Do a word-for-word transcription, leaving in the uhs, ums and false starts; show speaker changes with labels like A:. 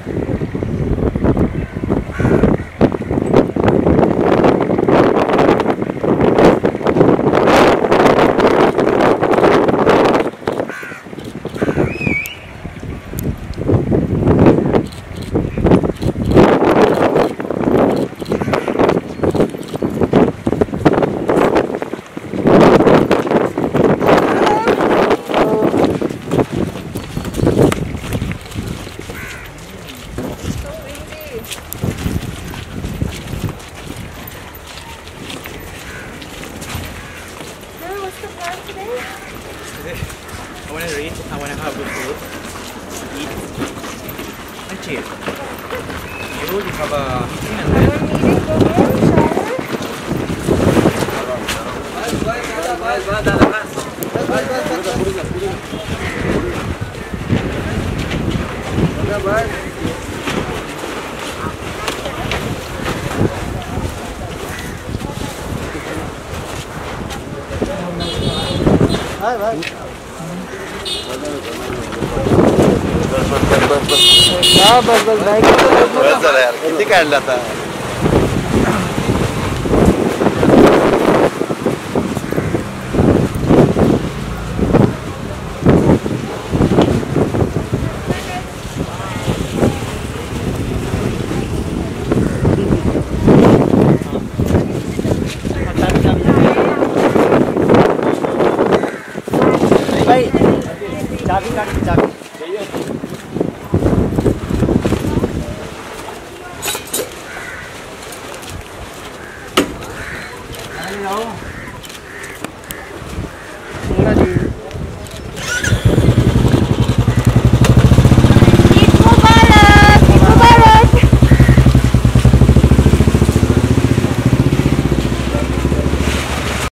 A: I want to read, I want to have good food, eat, and chill. You, you have a meeting and then...
B: Bye bye.
C: बस बस बस बस बस बस बस किती काढला आता